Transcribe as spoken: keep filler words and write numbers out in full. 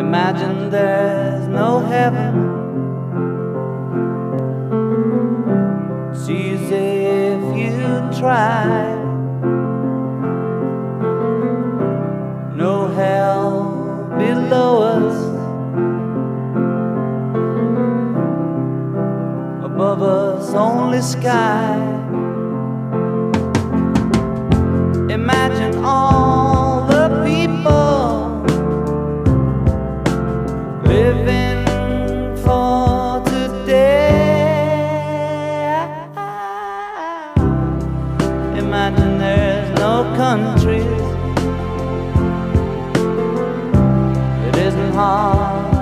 Imagine there's no heaven. It's easy if you try. No hell below us, above us only sky. Imagine all the people living for today. Imagine there's no countries. It isn't hard